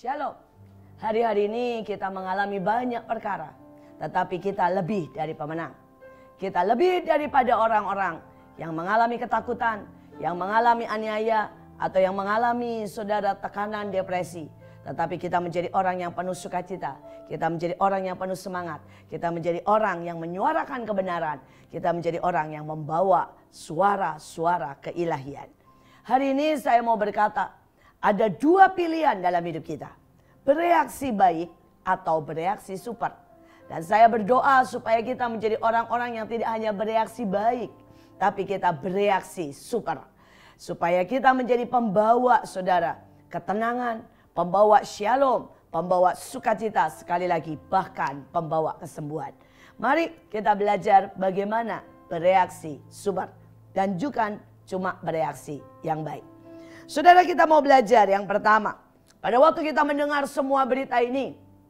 Shalom. Hari-hari ini kita mengalami banyak perkara, tetapi kita lebih dari pemenang. Kita lebih daripada orang-orang yang mengalami ketakutan, yang mengalami aniaya, atau yang mengalami saudara tekanan depresi. Tetapi kita menjadi orang yang penuh sukacita. Kita menjadi orang yang penuh semangat. Kita menjadi orang yang menyuarakan kebenaran. Kita menjadi orang yang membawa suara-suara keilahian. Hari ini saya mau berkata, ada dua pilihan dalam hidup kita. Bereaksi baik atau bereaksi super. Dan saya berdoa supaya kita menjadi orang-orang yang tidak hanya bereaksi baik, tapi kita bereaksi super. Supaya kita menjadi pembawa saudara ketenangan, pembawa shalom, pembawa sukacita, sekali lagi bahkan pembawa kesembuhan. Mari kita belajar bagaimana bereaksi super dan juga cuma bereaksi yang baik. Saudara, kita mau belajar yang pertama. Pada waktu kita mendengar semua berita ini,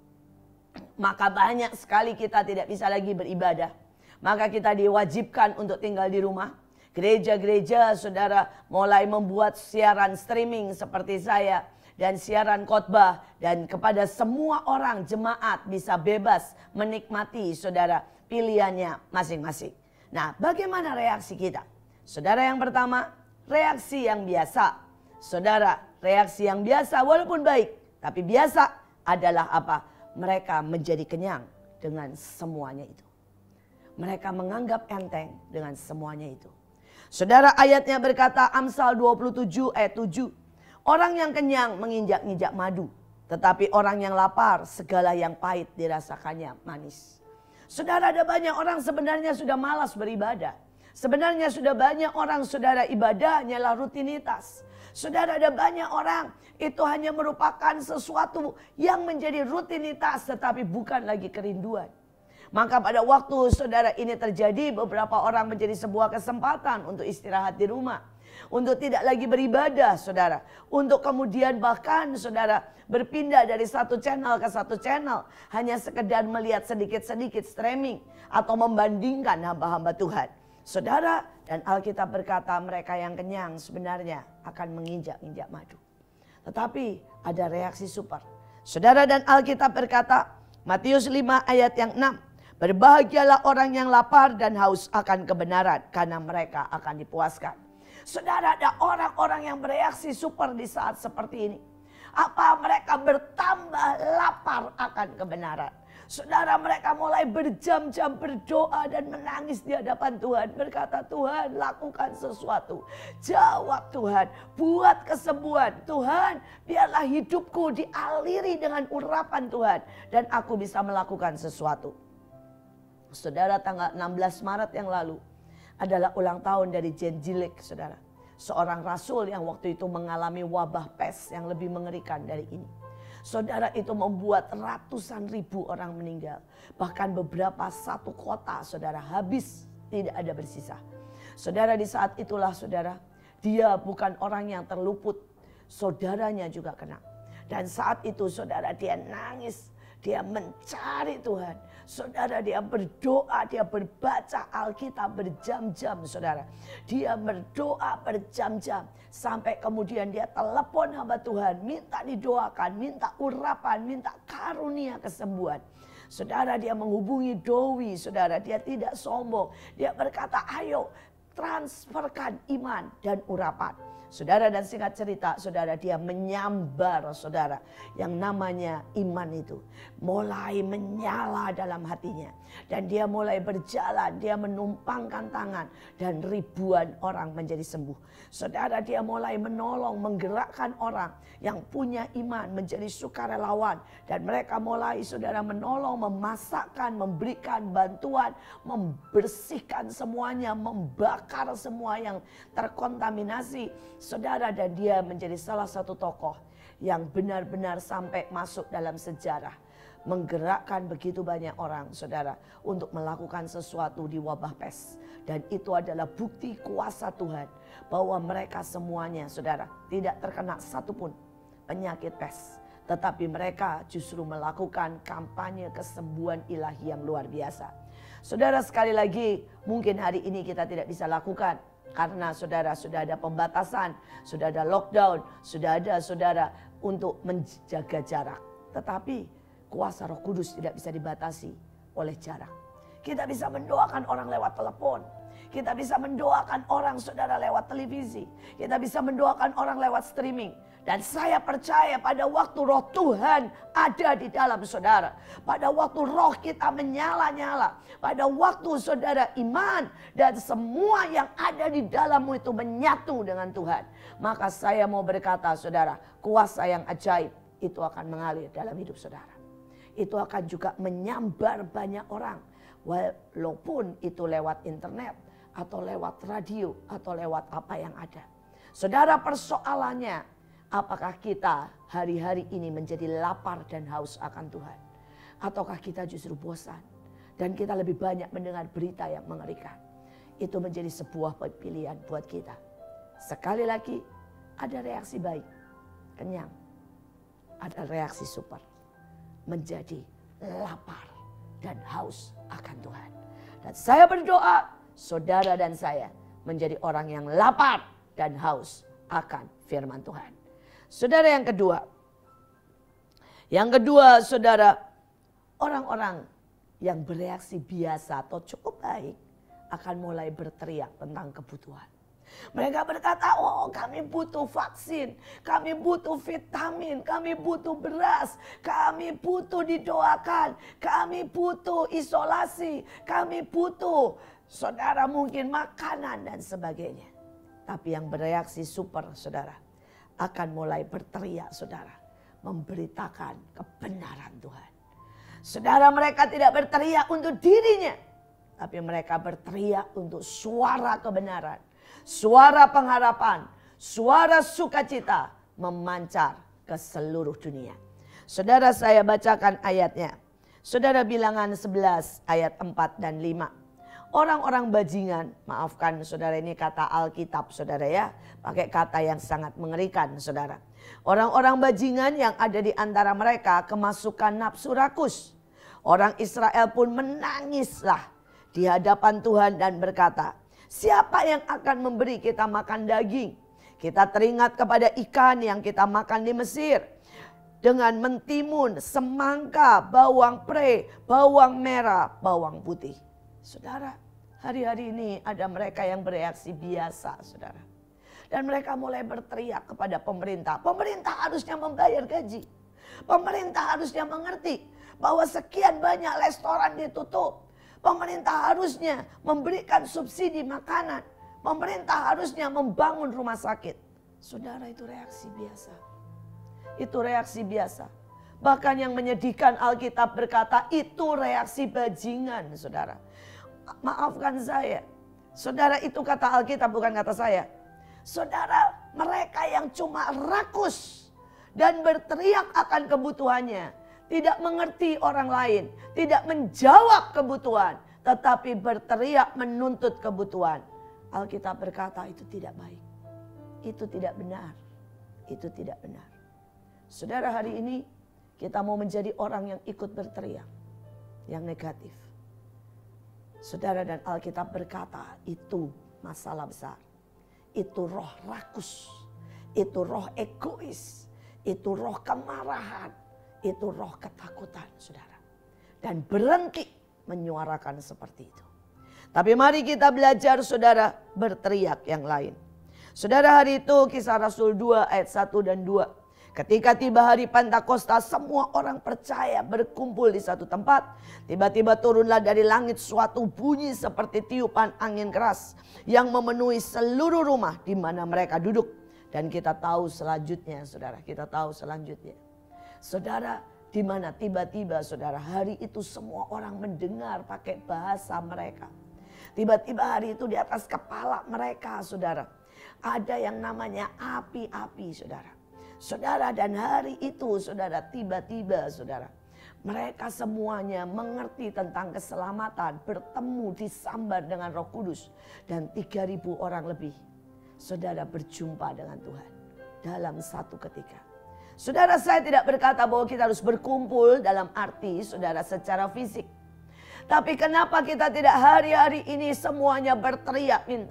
maka banyak sekali kita tidak bisa lagi beribadah. Maka kita diwajibkan untuk tinggal di rumah. Gereja-gereja saudara mulai membuat siaran streaming seperti saya. Dan siaran khotbah. Dan kepada semua orang jemaat bisa bebas menikmati saudara pilihannya masing-masing. Nah, bagaimana reaksi kita? Saudara, yang pertama, reaksi yang biasa. Saudara, reaksi yang biasa walaupun baik, tapi biasa adalah apa? Mereka menjadi kenyang dengan semuanya itu. Mereka menganggap enteng dengan semuanya itu. Saudara, ayatnya berkata Amsal 27 ayat 7. Orang yang kenyang menginjak-injak madu, tetapi orang yang lapar segala yang pahit dirasakannya manis. Saudara, ada banyak orang sebenarnya sudah malas beribadah. Sebenarnya sudah banyak orang saudara ibadahnya lah rutinitas. Saudara, ada banyak orang itu hanya merupakan sesuatu yang menjadi rutinitas tetapi bukan lagi kerinduan. Maka pada waktu saudara ini terjadi, beberapa orang menjadi sebuah kesempatan untuk istirahat di rumah. Untuk tidak lagi beribadah saudara. Untuk kemudian bahkan saudara berpindah dari satu channel ke satu channel. Hanya sekedar melihat sedikit-sedikit streaming atau membandingkan hamba-hamba Tuhan. Saudara, dan Alkitab berkata mereka yang kenyang sebenarnya akan menginjak-injak madu. Tetapi ada reaksi super. Saudara, dan Alkitab berkata Matius 5 ayat yang 6. Berbahagialah orang yang lapar dan haus akan kebenaran, karena mereka akan dipuaskan. Saudara, ada orang-orang yang bereaksi super di saat seperti ini. Apa mereka bertambah lapar akan kebenaran. Saudara, mereka mulai berjam-jam berdoa dan menangis di hadapan Tuhan. Berkata, Tuhan, lakukan sesuatu. Jawab Tuhan, buat kesembuhan. Tuhan, biarlah hidupku dialiri dengan urapan Tuhan. Dan aku bisa melakukan sesuatu. Saudara, tanggal 16 Maret yang lalu adalah ulang tahun dari Jen Jilik, saudara. Seorang rasul yang waktu itu mengalami wabah pes yang lebih mengerikan dari ini. Saudara, itu membuat ratusan ribu orang meninggal. Bahkan beberapa satu kota saudara habis, tidak ada bersisa. Saudara, di saat itulah saudara, dia bukan orang yang terluput. Saudaranya juga kena. Dan saat itu saudara, dia nangis. Dia mencari Tuhan. Saudara, dia berdoa, dia berbaca Alkitab berjam-jam saudara. Dia berdoa berjam-jam. Sampai kemudian dia telepon hamba Tuhan. Minta didoakan, minta urapan, minta karunia kesembuhan. Saudara, dia menghubungi Dowi, saudara. Dia tidak sombong. Dia berkata, ayo transferkan iman dan urapan. Saudara, dan singkat cerita, saudara, dia menyambar saudara yang namanya iman itu. Mulai menyala dalam hatinya. Dan dia mulai berjalan, dia menumpangkan tangan. Dan ribuan orang menjadi sembuh. Saudara, dia mulai menolong, menggerakkan orang yang punya iman menjadi sukarelawan. Dan mereka mulai saudara menolong, memasakkan, memberikan bantuan, membersihkan semuanya, membakar semua yang terkontaminasi. Saudara, dan dia menjadi salah satu tokoh yang benar-benar sampai masuk dalam sejarah. Menggerakkan begitu banyak orang saudara untuk melakukan sesuatu di wabah pes. Dan itu adalah bukti kuasa Tuhan bahwa mereka semuanya saudara tidak terkena satupun penyakit pes. Tetapi mereka justru melakukan kampanye kesembuhan ilahi yang luar biasa. Saudara, sekali lagi mungkin hari ini kita tidak bisa lakukan. Karena saudara sudah ada pembatasan, sudah ada lockdown, sudah ada saudara untuk menjaga jarak. Tetapi kuasa Roh Kudus tidak bisa dibatasi oleh jarak. Kita bisa mendoakan orang lewat telepon. Kita bisa mendoakan orang saudara lewat televisi. Kita bisa mendoakan orang lewat streaming. Dan saya percaya pada waktu roh Tuhan ada di dalam saudara. Pada waktu roh kita menyala-nyala. Pada waktu saudara iman dan semua yang ada di dalammu itu menyatu dengan Tuhan. Maka saya mau berkata saudara, kuasa yang ajaib itu akan mengalir dalam hidup saudara. Itu akan juga menyambar banyak orang. Walaupun itu lewat internet atau lewat radio atau lewat apa yang ada. Saudara, persoalannya, apakah kita hari-hari ini menjadi lapar dan haus akan Tuhan? Ataukah kita justru bosan dan kita lebih banyak mendengar berita yang mengerikan? Itu menjadi sebuah pilihan buat kita. Sekali lagi, ada reaksi baik, kenyang. Ada reaksi super, menjadi lapar dan haus akan Tuhan. Dan saya berdoa, saudara dan saya menjadi orang yang lapar dan haus akan firman Tuhan. Saudara, yang kedua. Yang kedua, saudara, orang-orang yang bereaksi biasa atau cukup baik akan mulai berteriak tentang kebutuhan. Mereka berkata, oh kami butuh vaksin, kami butuh vitamin, kami butuh beras, kami butuh didoakan, kami butuh isolasi, kami butuh saudara mungkin makanan dan sebagainya. Tapi yang bereaksi super saudara akan mulai berteriak saudara, memberitakan kebenaran Tuhan. Saudara, mereka tidak berteriak untuk dirinya, tapi mereka berteriak untuk suara kebenaran. Suara pengharapan, suara sukacita memancar ke seluruh dunia. Saudara, saya bacakan ayatnya. Saudara, Bilangan 11 ayat 4 dan 5. Orang-orang bajingan, maafkan saudara, ini kata Alkitab saudara ya. Pakai kata yang sangat mengerikan saudara. Orang-orang bajingan yang ada di antara mereka kemasukan nafsu rakus. Orang Israel pun menangislah di hadapan Tuhan dan berkata, siapa yang akan memberi kita makan daging? Kita teringat kepada ikan yang kita makan di Mesir. Dengan mentimun, semangka, bawang pre, bawang merah, bawang putih. Saudara, hari-hari ini ada mereka yang bereaksi biasa saudara. Dan mereka mulai berteriak kepada pemerintah. Pemerintah harusnya membayar gaji. Pemerintah harusnya mengerti bahwa sekian banyak restoran ditutup. Pemerintah harusnya memberikan subsidi makanan. Pemerintah harusnya membangun rumah sakit. Saudara, itu reaksi biasa. Itu reaksi biasa. Bahkan yang menyedihkan, Alkitab berkata itu reaksi bajingan saudara. Maafkan saya. Saudara, itu kata Alkitab bukan kata saya. Saudara, mereka yang cuma rakus dan berteriak akan kebutuhannya. Tidak mengerti orang lain, tidak menjawab kebutuhan, tetapi berteriak menuntut kebutuhan. Alkitab berkata itu tidak baik, itu tidak benar, itu tidak benar. Saudara, hari ini kita mau menjadi orang yang ikut berteriak, yang negatif. Saudara, dan Alkitab berkata itu masalah besar. Itu roh rakus, itu roh egois, itu roh kemarahan. Itu roh ketakutan saudara. Dan berhenti menyuarakan seperti itu. Tapi mari kita belajar saudara berteriak yang lain. Saudara, hari itu Kisah Rasul 2 ayat 1 dan 2. Ketika tiba hari Pentakosta, semua orang percaya berkumpul di satu tempat. Tiba-tiba turunlah dari langit suatu bunyi seperti tiupan angin keras yang memenuhi seluruh rumah di mana mereka duduk. Dan kita tahu selanjutnya saudara, kita tahu selanjutnya. Saudara, di mana tiba-tiba saudara hari itu semua orang mendengar pakai bahasa mereka. Tiba-tiba hari itu di atas kepala mereka saudara. Ada yang namanya api-api saudara. Saudara, dan hari itu saudara tiba-tiba saudara. Mereka semuanya mengerti tentang keselamatan. Bertemu disambar dengan Roh Kudus. Dan 3.000 orang lebih saudara berjumpa dengan Tuhan dalam satu ketika. Saudara, saya tidak berkata bahwa kita harus berkumpul dalam arti saudara secara fisik. Tapi kenapa kita tidak hari-hari ini semuanya berteriak minta?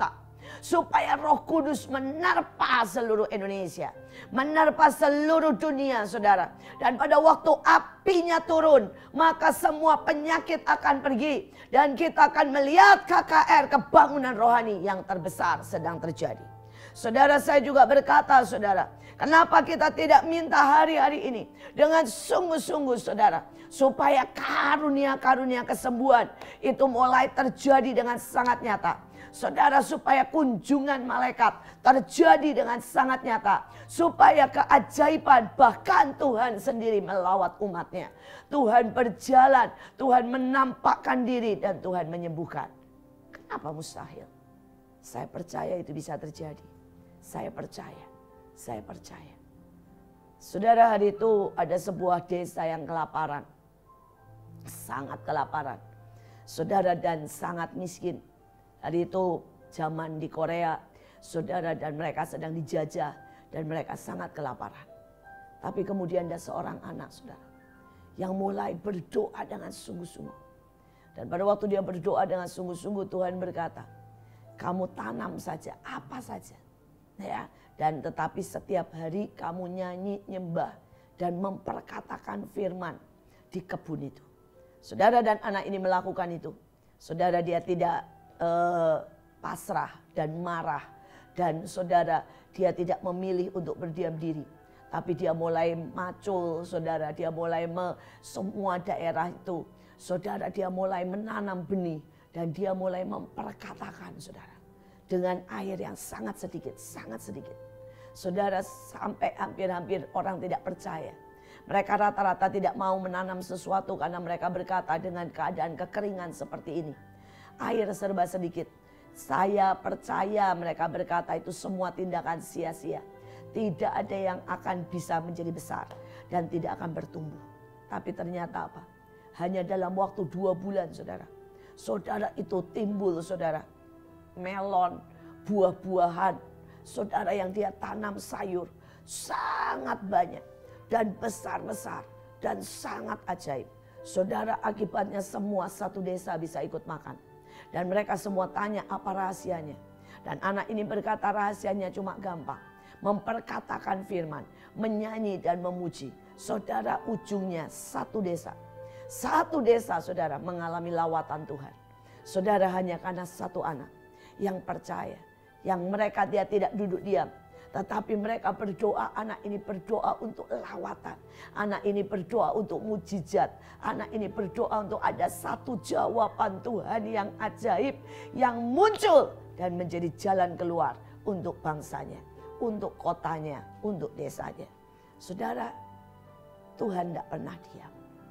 Supaya Roh Kudus menerpa seluruh Indonesia, menerpa seluruh dunia, saudara. Dan pada waktu apinya turun, maka semua penyakit akan pergi. Dan kita akan melihat KKR, kebangunan rohani yang terbesar sedang terjadi. Saudara, saya juga berkata, saudara, kenapa kita tidak minta hari-hari ini dengan sungguh-sungguh, saudara, supaya karunia-karunia kesembuhan itu mulai terjadi dengan sangat nyata. Saudara, supaya kunjungan malaikat terjadi dengan sangat nyata. Supaya keajaiban, bahkan Tuhan sendiri melawat umatnya. Tuhan berjalan, Tuhan menampakkan diri, dan Tuhan menyembuhkan. Kenapa mustahil? Saya percaya itu bisa terjadi. Saya percaya, saya percaya. Saudara, hari itu ada sebuah desa yang kelaparan. Sangat kelaparan. Saudara, dan sangat miskin. Hari itu zaman di Korea, saudara, dan mereka sedang dijajah dan mereka sangat kelaparan. Tapi kemudian ada seorang anak, saudara, yang mulai berdoa dengan sungguh-sungguh. Dan pada waktu dia berdoa dengan sungguh-sungguh, Tuhan berkata, kamu tanam saja, apa saja. Ya, dan tetapi setiap hari kamu nyanyi, nyembah, dan memperkatakan firman di kebun itu. Saudara, dan anak ini melakukan itu. Saudara, dia tidak pasrah dan marah, dan saudara, dia tidak memilih untuk berdiam diri, tapi dia mulai macul, saudara, dia mulai semua daerah itu, saudara, dia mulai menanam benih, dan dia mulai memperkatakan, saudara, dengan air yang sangat sedikit, saudara, sampai hampir-hampir orang tidak percaya. Mereka rata-rata tidak mau menanam sesuatu karena mereka berkata, dengan keadaan kekeringan seperti ini, air serba sedikit. Saya percaya, mereka berkata, itu semua tindakan sia-sia. Tidak ada yang akan bisa menjadi besar dan tidak akan bertumbuh. Tapi ternyata apa? Hanya dalam waktu 2 bulan, saudara. Saudara, itu timbul, saudara, melon, buah-buahan. Saudara, yang dia tanam sayur sangat banyak dan besar-besar dan sangat ajaib. Saudara, akibatnya semua satu desa bisa ikut makan. Dan mereka semua tanya apa rahasianya. Dan anak ini berkata rahasianya cuma gampang. Memperkatakan firman, menyanyi dan memuji. Saudara, ujungnya satu desa. Satu desa, saudara, mengalami lawatan Tuhan. Saudara, hanya karena satu anak yang percaya. Yang mereka dia tidak duduk diam. Tetapi mereka berdoa, anak ini berdoa untuk lawatan. Anak ini berdoa untuk mujizat. Anak ini berdoa untuk ada satu jawaban Tuhan yang ajaib. Yang muncul dan menjadi jalan keluar untuk bangsanya. Untuk kotanya, untuk desanya. Saudara, Tuhan tidak pernah diam.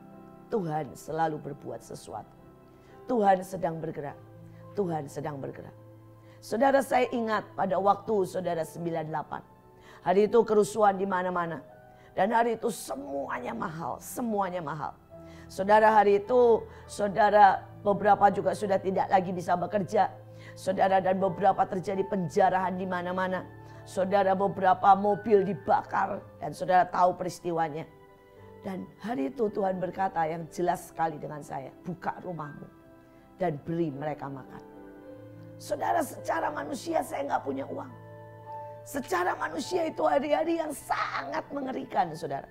Tuhan selalu berbuat sesuatu. Tuhan sedang bergerak. Tuhan sedang bergerak. Saudara, saya ingat pada waktu saudara 98. Hari itu kerusuhan di mana-mana. Dan hari itu semuanya mahal, semuanya mahal. Saudara, hari itu saudara beberapa juga sudah tidak lagi bisa bekerja. Saudara, dan beberapa terjadi penjarahan di mana-mana. Saudara, beberapa mobil dibakar dan saudara tahu peristiwanya. Dan hari itu Tuhan berkata yang jelas sekali dengan saya, buka rumahmu dan beri mereka makan. Saudara, secara manusia saya nggak punya uang. Secara manusia itu hari-hari yang sangat mengerikan, saudara.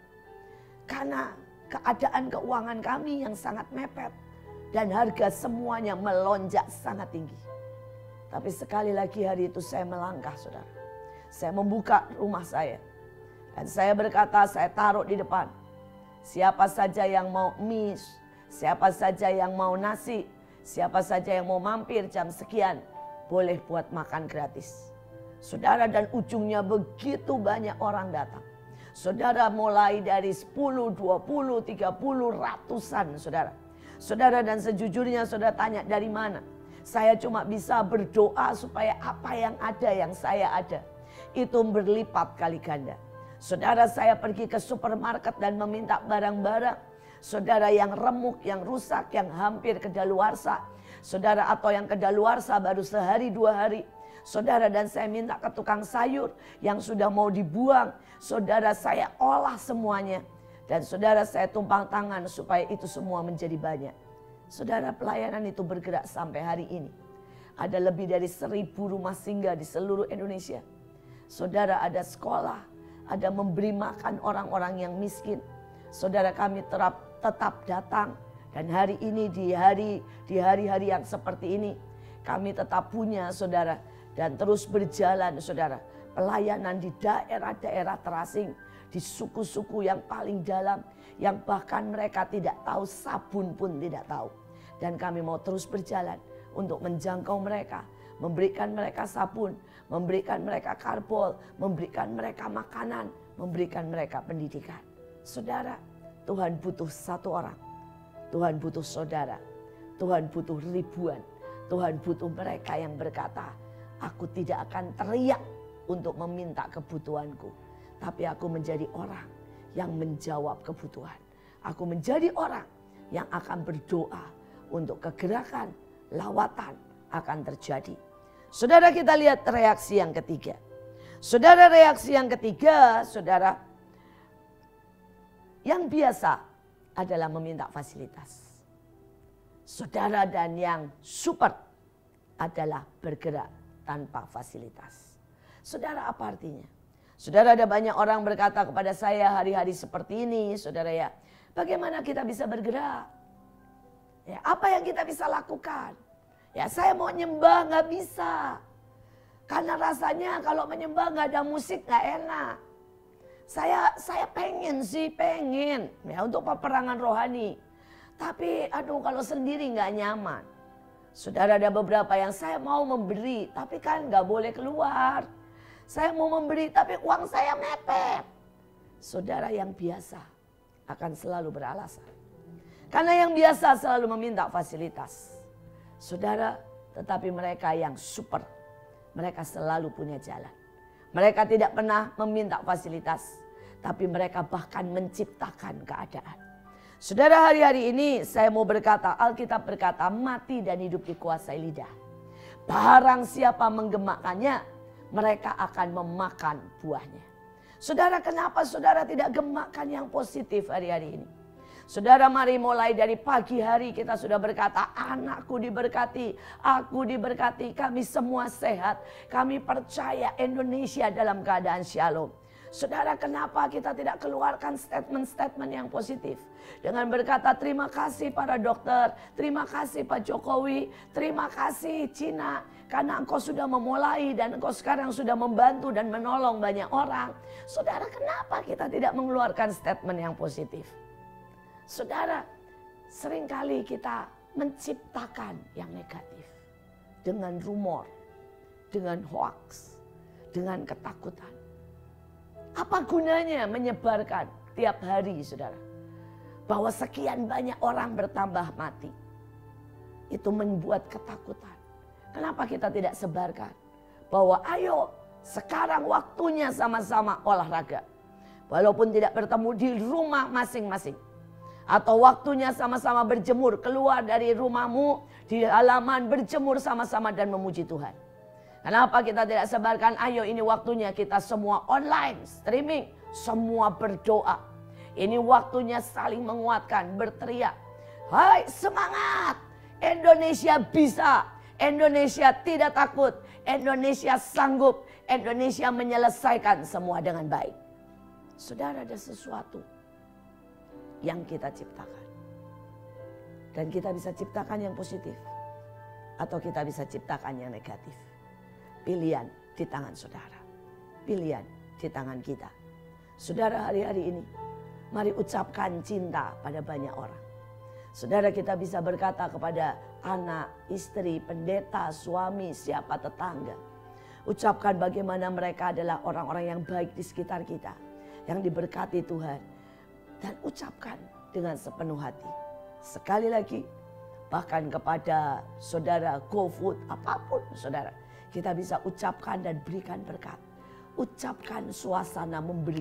Karena keadaan keuangan kami yang sangat mepet. Dan harga semuanya melonjak sangat tinggi. Tapi sekali lagi hari itu saya melangkah, saudara. Saya membuka rumah saya. Dan saya berkata, saya taruh di depan. Siapa saja yang mau mie, siapa saja yang mau nasi, siapa saja yang mau mampir jam sekian, boleh buat makan gratis. Saudara, dan ujungnya begitu banyak orang datang. Saudara, mulai dari 10, 20, 30, ratusan, saudara. Saudara, dan sejujurnya saudara tanya dari mana? Saya cuma bisa berdoa supaya apa yang ada, yang saya ada, itu berlipat kali ganda. Saudara, saya pergi ke supermarket dan meminta barang-barang. Saudara, yang remuk, yang rusak, yang hampir kedaluarsa. Saudara, atau yang kedaluarsa baru sehari 2 hari. Saudara, dan saya minta ke tukang sayur yang sudah mau dibuang. Saudara, saya olah semuanya. Dan saudara, saya tumpang tangan supaya itu semua menjadi banyak. Saudara, pelayanan itu bergerak sampai hari ini. Ada lebih dari 1.000 rumah singgah di seluruh Indonesia. Saudara, ada sekolah, ada memberi makan orang-orang yang miskin. Saudara, kami tetap datang. Dan hari ini di hari-hari yang seperti ini kami tetap punya, saudara, dan terus berjalan, saudara, pelayanan di daerah-daerah terasing, di suku-suku yang paling dalam, yang bahkan mereka tidak tahu, sabun pun tidak tahu. Dan kami mau terus berjalan untuk menjangkau mereka, memberikan mereka sabun, memberikan mereka karbol, memberikan mereka makanan, memberikan mereka pendidikan. Saudara, Tuhan butuh satu orang, Tuhan butuh saudara, Tuhan butuh ribuan, Tuhan butuh mereka yang berkata, aku tidak akan teriak untuk meminta kebutuhanku, tapi aku menjadi orang yang menjawab kebutuhan. Aku menjadi orang yang akan berdoa untuk kegerakan, lawatan akan terjadi. Saudara, kita lihat reaksi yang ketiga. Saudara, reaksi yang ketiga, saudara, yang biasa adalah meminta fasilitas. Saudara, dan yang super adalah bergerak tanpa fasilitas. Saudara, apa artinya? Saudara, ada banyak orang berkata kepada saya hari-hari seperti ini, saudara ya, bagaimana kita bisa bergerak? Ya, apa yang kita bisa lakukan? Ya, saya mau nyembah nggak bisa. Karena rasanya kalau menyembah nggak ada musik nggak enak. Saya pengen ya untuk peperangan rohani. Tapi aduh, kalau sendiri nggak nyaman. Saudara, ada beberapa yang saya mau memberi, tapi kan nggak boleh keluar. Saya mau memberi, tapi uang saya mepet. Saudara, yang biasa akan selalu beralasan. Karena yang biasa selalu meminta fasilitas. Saudara, tetapi mereka yang super, mereka selalu punya jalan. Mereka tidak pernah meminta fasilitas, tapi mereka bahkan menciptakan keadaan. Saudara, hari-hari ini saya mau berkata, Alkitab berkata, mati dan hidup dikuasai lidah. Barang siapa menggemakkannya, mereka akan memakan buahnya. Saudara, kenapa saudara tidak gemakkan yang positif hari-hari ini? Saudara, mari mulai dari pagi hari kita sudah berkata, anakku diberkati, aku diberkati, kami semua sehat. Kami percaya Indonesia dalam keadaan shalom. Saudara, kenapa kita tidak keluarkan statement-statement yang positif? Dengan berkata terima kasih para dokter, terima kasih Pak Jokowi, terima kasih Cina. Karena engkau sudah memulai dan engkau sekarang sudah membantu dan menolong banyak orang. Saudara, kenapa kita tidak mengeluarkan statement yang positif? Saudara, seringkali kita menciptakan yang negatif. Dengan rumor, dengan hoax, dengan ketakutan. Apa gunanya menyebarkan tiap hari, saudara? Bahwa sekian banyak orang bertambah mati. Itu membuat ketakutan. Kenapa kita tidak sebarkan? Bahwa ayo sekarang waktunya sama-sama olahraga. Walaupun tidak bertemu di rumah masing-masing. Atau waktunya sama-sama berjemur, keluar dari rumahmu, di halaman berjemur sama-sama dan memuji Tuhan. Kenapa kita tidak sebarkan, ayo ini waktunya kita semua online, streaming, semua berdoa. Ini waktunya saling menguatkan, berteriak. Hai, semangat, Indonesia bisa, Indonesia tidak takut, Indonesia sanggup, Indonesia menyelesaikan semua dengan baik. Saudara, ada sesuatu yang kita ciptakan. Dan kita bisa ciptakan yang positif. Atau kita bisa ciptakan yang negatif. Pilihan di tangan saudara. Pilihan di tangan kita. Saudara, hari-hari ini mari ucapkan cinta pada banyak orang. Saudara, kita bisa berkata kepada anak, istri, pendeta, suami, siapa tetangga. Ucapkan bagaimana mereka adalah orang-orang yang baik di sekitar kita. Yang diberkati Tuhan. Dan ucapkan dengan sepenuh hati. Sekali lagi, bahkan kepada saudara GoFood, apapun saudara. Kita bisa ucapkan dan berikan berkat. Ucapkan suasana memberi.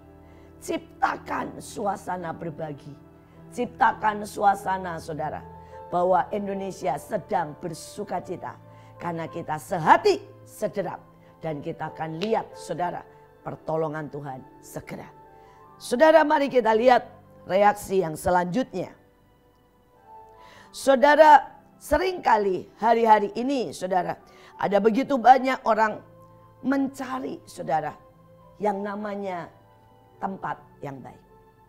Ciptakan suasana berbagi. Ciptakan suasana saudara. Bahwa Indonesia sedang bersuka cita. Karena kita sehati, sederap. Dan kita akan lihat saudara, pertolongan Tuhan segera. Saudara, mari kita lihat reaksi yang selanjutnya. Saudara, seringkali hari-hari ini saudara, ada begitu banyak orang mencari saudara yang namanya tempat yang baik,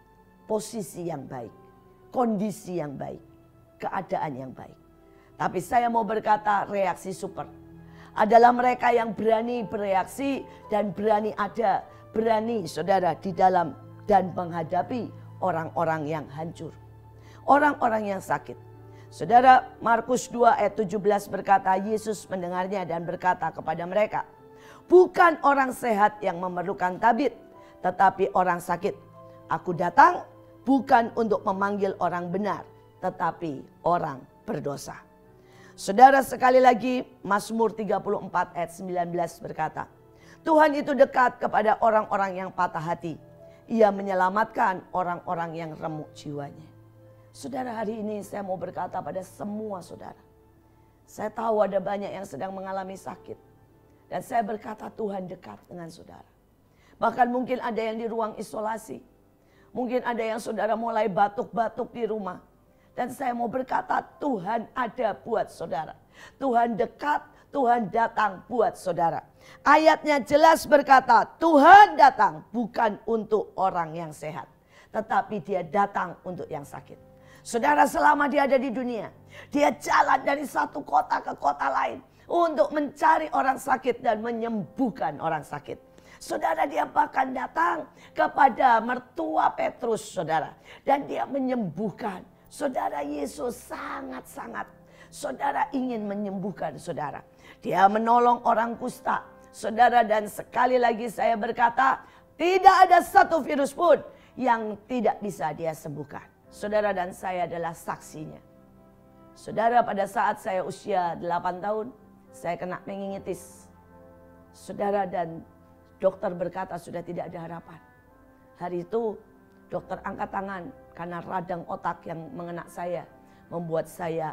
posisi yang baik, kondisi yang baik, keadaan yang baik. Tapi saya mau berkata reaksi super adalah mereka yang berani bereaksi dan berani ada, berani saudara di dalam dan menghadapi orang-orang yang hancur, orang-orang yang sakit. Saudara, Markus 2 ayat 17 berkata, Yesus mendengarnya dan berkata kepada mereka, bukan orang sehat yang memerlukan tabib, tetapi orang sakit. Aku datang bukan untuk memanggil orang benar, tetapi orang berdosa. Saudara, sekali lagi Mazmur 34 ayat 19 berkata, Tuhan itu dekat kepada orang-orang yang patah hati. Ia menyelamatkan orang-orang yang remuk jiwanya. Saudara, hari ini saya mau berkata pada semua saudara. Saya tahu ada banyak yang sedang mengalami sakit. Dan saya berkata Tuhan dekat dengan saudara. Bahkan mungkin ada yang di ruang isolasi. Mungkin ada yang saudara mulai batuk-batuk di rumah. Dan saya mau berkata Tuhan ada buat saudara. Tuhan dekat, Tuhan datang buat saudara. Ayatnya jelas berkata Tuhan datang bukan untuk orang yang sehat. Tetapi dia datang untuk yang sakit. Saudara, selama dia ada di dunia, dia jalan dari satu kota ke kota lain untuk mencari orang sakit dan menyembuhkan orang sakit. Saudara, dia bahkan datang kepada mertua Petrus, saudara, dan dia menyembuhkan. Saudara, Yesus sangat-sangat, saudara, ingin menyembuhkan saudara. Dia menolong orang kusta, saudara, dan sekali lagi saya berkata, tidak ada satu virus pun yang tidak bisa dia sembuhkan. Saudara, dan saya adalah saksinya. Saudara, pada saat saya usia 8 tahun, saya kena meningitis. Saudara, dan dokter berkata sudah tidak ada harapan. Hari itu dokter angkat tangan karena radang otak yang mengena saya. Membuat saya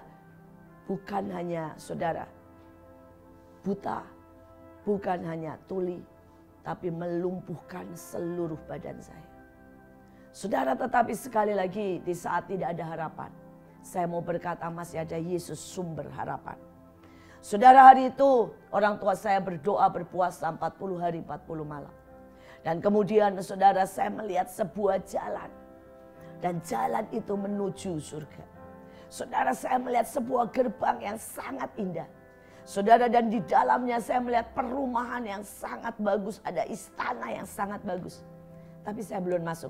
bukan hanya saudara buta, bukan hanya tuli, tapi melumpuhkan seluruh badan saya. Saudara, tetapi sekali lagi di saat tidak ada harapan, saya mau berkata masih ada Yesus sumber harapan. Saudara, hari itu orang tua saya berdoa berpuasa 40 hari 40 malam. Dan kemudian saudara, saya melihat sebuah jalan. Dan jalan itu menuju surga. Saudara, saya melihat sebuah gerbang yang sangat indah. Saudara, dan di dalamnya saya melihat perumahan yang sangat bagus. Ada istana yang sangat bagus. Tapi saya belum masuk,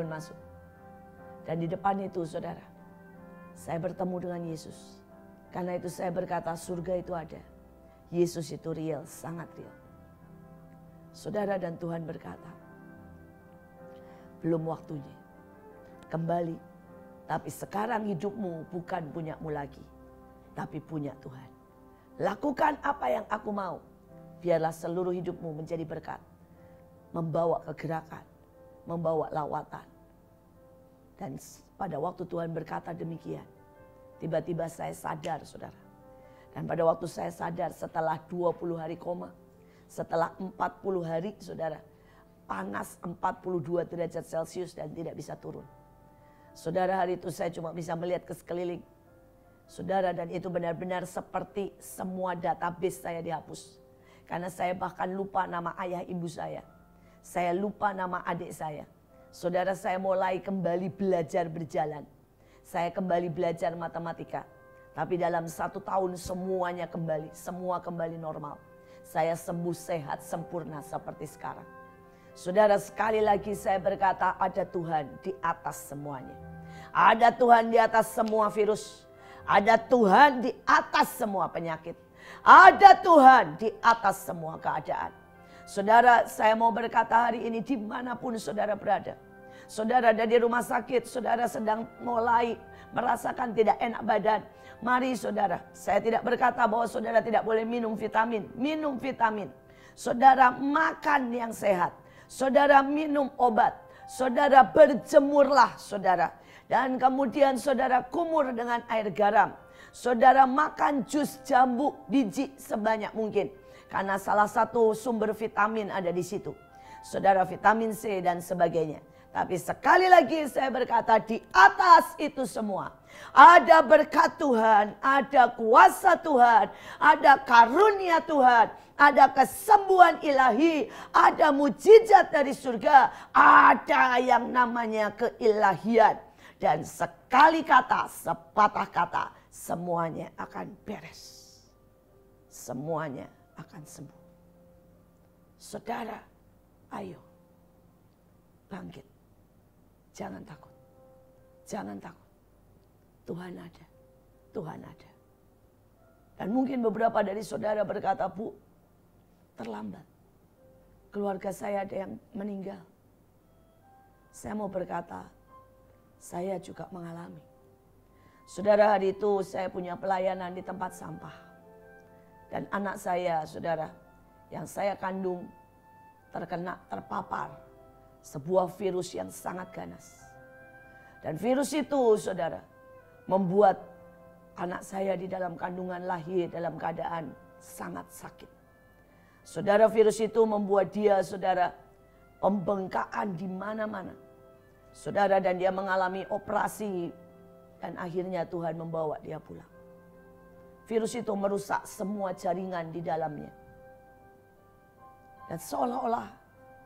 Dan di depan itu saudara, saya bertemu dengan Yesus. Karena itu saya berkata surga itu ada. Yesus itu real, sangat real. Saudara, dan Tuhan berkata, belum waktunya. Kembali, tapi sekarang hidupmu bukan punyamu lagi, tapi punya Tuhan. Lakukan apa yang aku mau. Biarlah seluruh hidupmu menjadi berkat. Membawa kegerakan, membawa lawatan. Dan pada waktu Tuhan berkata demikian, tiba-tiba saya sadar saudara. Dan pada waktu saya sadar setelah 20 hari koma, setelah 40 hari saudara, panas 42 derajat Celcius dan tidak bisa turun. Saudara, hari itu saya cuma bisa melihat ke sekeliling. Saudara, dan itu benar-benar seperti semua database saya dihapus. Karena saya bahkan lupa nama ayah ibu saya. Saya lupa nama adik saya. Saudara, saya mulai kembali belajar berjalan. Saya kembali belajar matematika. Tapi dalam 1 tahun semuanya kembali. Semua kembali normal. Saya sembuh sehat sempurna seperti sekarang. Saudara, sekali lagi saya berkata ada Tuhan di atas semuanya. Ada Tuhan di atas semua virus. Ada Tuhan di atas semua penyakit. Ada Tuhan di atas semua keadaan. Saudara, saya mau berkata hari ini dimanapun saudara berada. Saudara ada di rumah sakit, saudara sedang mulai merasakan tidak enak badan. Mari saudara, saya tidak berkata bahwa saudara tidak boleh minum vitamin. Minum vitamin. Saudara makan yang sehat. Saudara minum obat. Saudara berjemurlah saudara. Dan kemudian saudara kumur dengan air garam. Saudara makan jus jambu biji sebanyak mungkin. Karena salah satu sumber vitamin ada di situ. Saudara, vitamin C dan sebagainya. Tapi sekali lagi saya berkata, di atas itu semua ada berkat Tuhan, ada kuasa Tuhan, ada karunia Tuhan, ada kesembuhan ilahi, ada mujizat dari surga, ada yang namanya keilahian. Dan sekali kata, sepatah kata, semuanya akan beres. Semuanya akan sembuh. Saudara, ayo bangkit. Jangan takut. Jangan takut. Tuhan ada. Tuhan ada. Dan mungkin beberapa dari saudara berkata, Bu, terlambat. Keluarga saya ada yang meninggal. Saya mau berkata, saya juga mengalami. Saudara, hari itu saya punya pelayanan di tempat sampah. Dan anak saya, saudara, yang saya kandung terpapar sebuah virus yang sangat ganas. Dan virus itu, saudara, membuat anak saya di dalam kandungan lahir dalam keadaan sangat sakit. Saudara, virus itu membuat dia, saudara, pembengkakan di mana-mana. Saudara, dan dia mengalami operasi dan akhirnya Tuhan membawa dia pulang. Virus itu merusak semua jaringan di dalamnya. Dan seolah-olah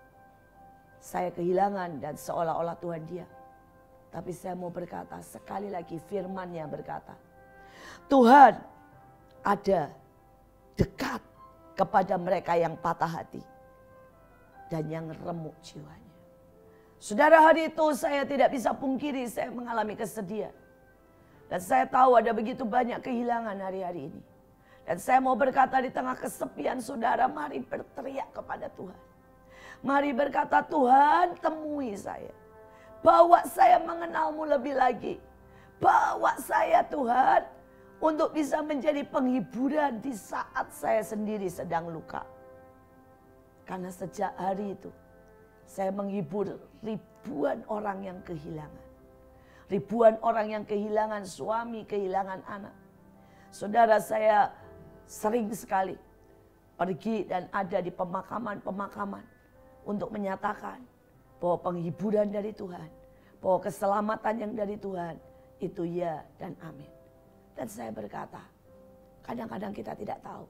saya kehilangan dan seolah-olah Tuhan diam. Tapi saya mau berkata sekali lagi, firman-Nya berkata, Tuhan ada dekat kepada mereka yang patah hati dan yang remuk jiwanya. Saudara, hari itu saya tidak bisa pungkiri saya mengalami kesedihan. Dan saya tahu ada begitu banyak kehilangan hari-hari ini. Dan saya mau berkata di tengah kesepian saudara, mari berteriak kepada Tuhan. Mari berkata, Tuhan temui saya. Bawa saya mengenalmu lebih lagi. Bawa saya Tuhan untuk bisa menjadi penghiburan di saat saya sendiri sedang luka. Karena sejak hari itu saya menghibur ribuan orang yang kehilangan. Ribuan orang yang kehilangan suami, kehilangan anak. Saudara, saya sering sekali pergi dan ada di pemakaman-pemakaman untuk menyatakan bahwa penghiburan dari Tuhan, bahwa keselamatan yang dari Tuhan, itu ya dan amin. Dan saya berkata, kadang-kadang kita tidak tahu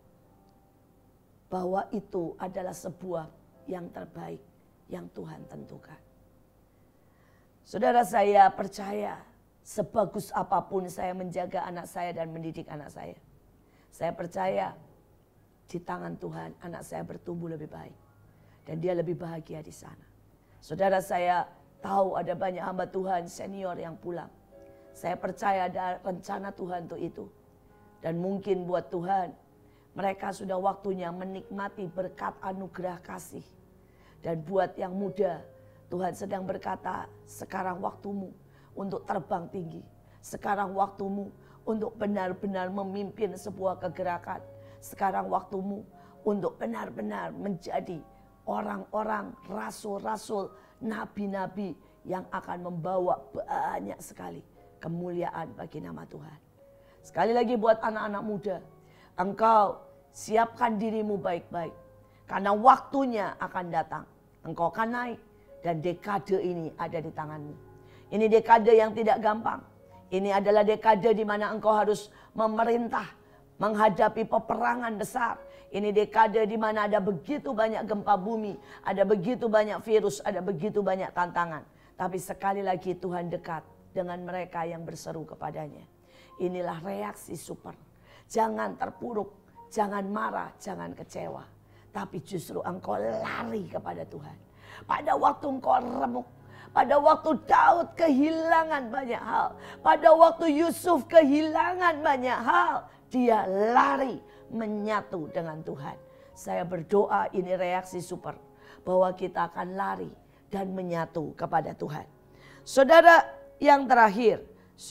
bahwa itu adalah sebuah yang terbaik yang Tuhan tentukan. Saudara, saya percaya sebagus apapun saya menjaga anak saya dan mendidik anak saya percaya di tangan Tuhan anak saya bertumbuh lebih baik. Dan dia lebih bahagia di sana. Saudara, saya tahu ada banyak hamba Tuhan senior yang pulang. Saya percaya ada rencana Tuhan untuk itu. Dan mungkin buat Tuhan, mereka sudah waktunya menikmati berkat anugerah kasih. Dan buat yang muda, Tuhan sedang berkata, sekarang waktumu untuk terbang tinggi. Sekarang waktumu untuk benar-benar memimpin sebuah kegerakan. Sekarang waktumu untuk benar-benar menjadi orang-orang, rasul-rasul, nabi-nabi yang akan membawa banyak sekali kemuliaan bagi nama Tuhan. Sekali lagi buat anak-anak muda, engkau siapkan dirimu baik-baik. Karena waktunya akan datang. Engkau akan naik dan dekade ini ada di tanganmu. Ini dekade yang tidak gampang. Ini adalah dekade di mana engkau harus memerintah, menghadapi peperangan besar. Ini dekade di mana ada begitu banyak gempa bumi, ada begitu banyak virus, ada begitu banyak tantangan. Tapi sekali lagi Tuhan dekat dengan mereka yang berseru kepadanya. Inilah reaksi super. Jangan terpuruk, jangan marah, jangan kecewa. Tapi justru engkau lari kepada Tuhan. Pada waktu engkau remuk, pada waktu Daud kehilangan banyak hal, pada waktu Yusuf kehilangan banyak hal, dia lari menyatu dengan Tuhan. Saya berdoa ini reaksi super. Bahwa kita akan lari dan menyatu kepada Tuhan. Saudara yang terakhir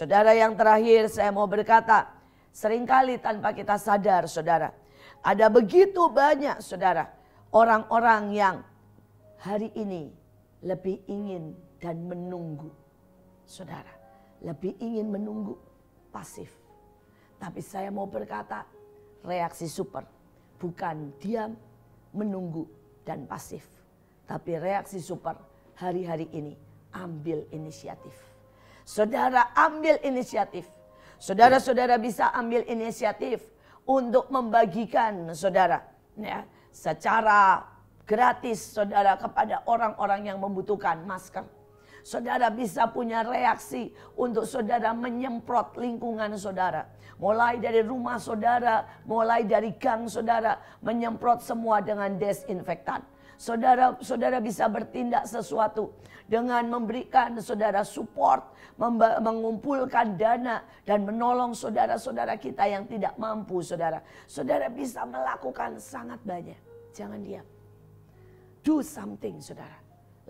saya mau berkata. Seringkali tanpa kita sadar saudara. Ada begitu banyak saudara. Orang-orang yang hari ini lebih ingin dan menunggu. Saudara. Lebih ingin menunggu pasif. Tapi saya mau berkata, reaksi super. Bukan diam, menunggu, dan pasif. Tapi reaksi super hari-hari ini ambil inisiatif. Saudara ambil inisiatif. Saudara-saudara bisa ambil inisiatif untuk membagikan saudara ya, secara gratis saudara kepada orang-orang yang membutuhkan masker. Saudara bisa punya reaksi untuk saudara menyemprot lingkungan saudara. Mulai dari rumah saudara, mulai dari gang saudara, menyemprot semua dengan desinfektan. Saudara bisa bertindak sesuatu dengan memberikan saudara support, mengumpulkan dana dan menolong saudara-saudara kita yang tidak mampu saudara. Saudara bisa melakukan sangat banyak. Jangan diam. Do something saudara.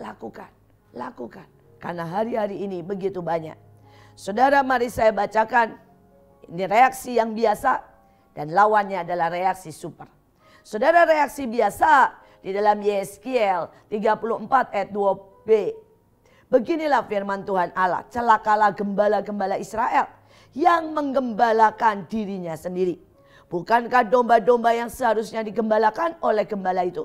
Lakukan. Karena hari-hari ini begitu banyak. Saudara, mari saya bacakan. Ini reaksi yang biasa dan lawannya adalah reaksi super. Saudara, reaksi biasa di dalam Yeskiel 34 ayat 2b. Beginilah firman Tuhan Allah. Celakalah gembala-gembala Israel yang menggembalakan dirinya sendiri. Bukankah domba-domba yang seharusnya digembalakan oleh gembala itu?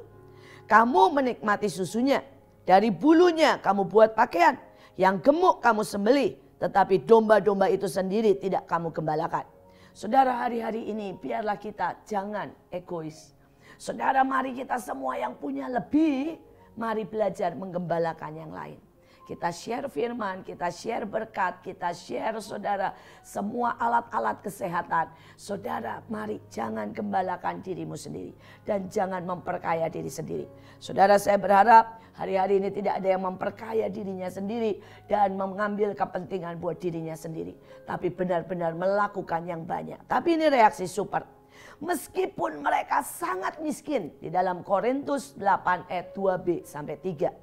Kamu menikmati susunya. Dari bulunya kamu buat pakaian. Yang gemuk kamu sembelih. Tetapi domba-domba itu sendiri tidak kamu gembalakan. Saudara, hari-hari ini biarlah kita jangan egois. Saudara, mari kita semua yang punya lebih, mari belajar menggembalakan yang lain. Kita share firman, kita share berkat, kita share saudara semua alat-alat kesehatan. Saudara, mari jangan gembalakan dirimu sendiri. Dan jangan memperkaya diri sendiri. Saudara, saya berharap hari-hari ini tidak ada yang memperkaya dirinya sendiri dan mengambil kepentingan buat dirinya sendiri. Tapi benar-benar melakukan yang banyak. Tapi ini reaksi super. Meskipun mereka sangat miskin di dalam Korintus 8 ayat 2b sampai 3.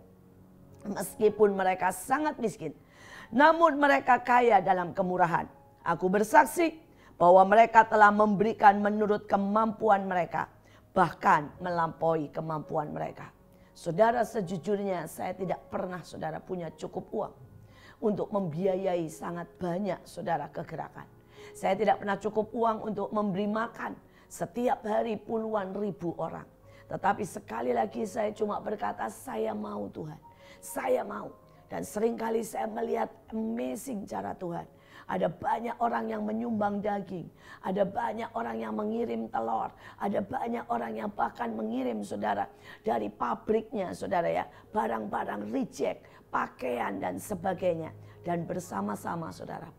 Meskipun mereka sangat miskin, namun mereka kaya dalam kemurahan. Aku bersaksi bahwa mereka telah memberikan menurut kemampuan mereka, bahkan melampaui kemampuan mereka. Saudara, sejujurnya saya tidak pernah saudara punya cukup uang untuk membiayai sangat banyak saudara kegerakan. Saya tidak pernah cukup uang untuk memberi makan setiap hari puluhan ribu orang. Tetapi sekali lagi saya cuma berkata, saya mau Tuhan. Saya mau. Dan seringkali saya melihat amazing cara Tuhan. Ada banyak orang yang menyumbang daging. Ada banyak orang yang mengirim telur. Ada banyak orang yang bahkan mengirim saudara dari pabriknya saudara ya. Barang-barang reject, pakaian dan sebagainya. Dan bersama-sama saudara,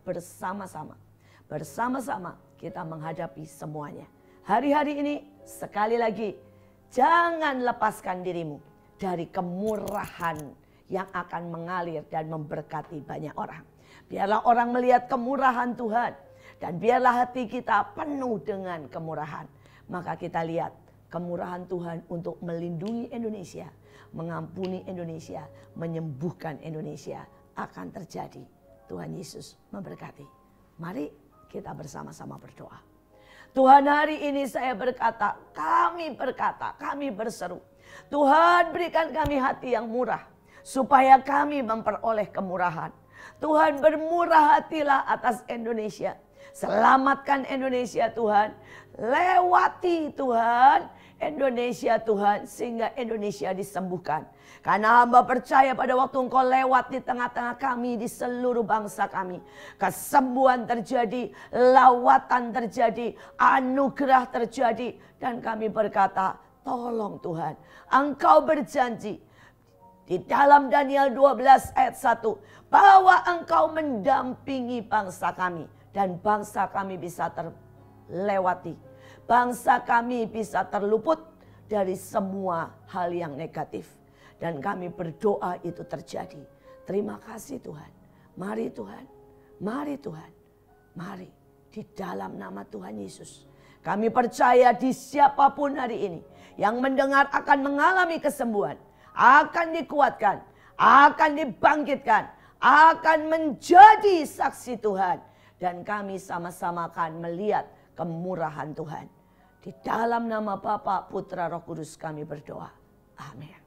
bersama-sama kita menghadapi semuanya. Hari-hari ini sekali lagi jangan lepaskan dirimu dari kemurahan yang akan mengalir dan memberkati banyak orang. Biarlah orang melihat kemurahan Tuhan. Dan biarlah hati kita penuh dengan kemurahan. Maka kita lihat kemurahan Tuhan untuk melindungi Indonesia. Mengampuni Indonesia. Menyembuhkan Indonesia akan terjadi. Tuhan Yesus memberkati. Mari kita bersama-sama berdoa. Tuhan, hari ini saya berkata, kami berseru. Tuhan, berikan kami hati yang murah. Supaya kami memperoleh kemurahan. Tuhan, bermurah hatilah atas Indonesia. Selamatkan Indonesia Tuhan. Lewati Tuhan Indonesia Tuhan. Sehingga Indonesia disembuhkan. Karena hamba percaya pada waktu Engkau lewat di tengah-tengah kami. Di seluruh bangsa kami. Kesembuhan terjadi. Lawatan terjadi. Anugerah terjadi. Dan kami berkata, tolong Tuhan. Engkau berjanji. Di dalam Daniel 12 ayat 1. Bahwa Engkau mendampingi bangsa kami. Dan bangsa kami bisa terlewati. Bangsa kami bisa terluput dari semua hal yang negatif. Dan kami berdoa itu terjadi. Terima kasih Tuhan. Mari Tuhan. Mari Tuhan. Mari. Di dalam nama Tuhan Yesus. Kami percaya di siapapun hari ini. Yang mendengar akan mengalami kesembuhan. Akan dikuatkan, akan dibangkitkan, akan menjadi saksi Tuhan. Dan kami sama-sama akan melihat kemurahan Tuhan. Di dalam nama Bapa, Putra, Roh Kudus kami berdoa. Amin.